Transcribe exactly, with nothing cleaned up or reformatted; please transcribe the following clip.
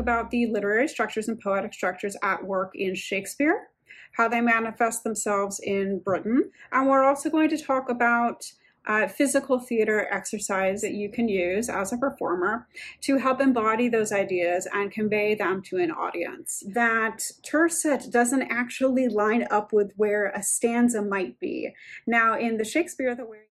about the literary structures and poetic structures at work in Shakespeare, how they manifest themselves in Britain, and we're also going to talk about uh, physical theater exercise that you can use as a performer to help embody those ideas and convey them to an audience. That tercet doesn't actually line up with where a stanza might be. Now, in the Shakespeare, the way